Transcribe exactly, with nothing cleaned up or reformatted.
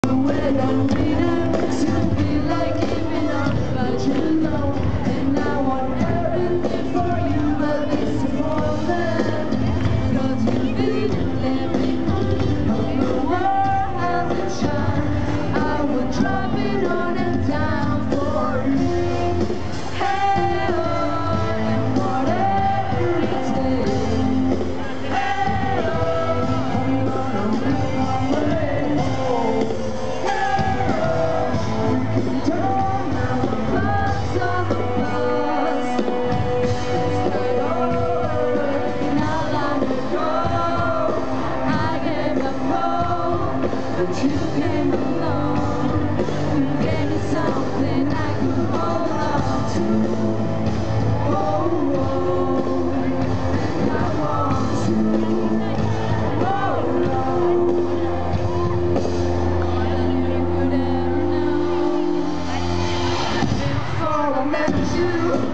But you came along, you gave me something I could hold on to. Oh, oh, and I want to. Oh, oh, you could ever know. Before I met you.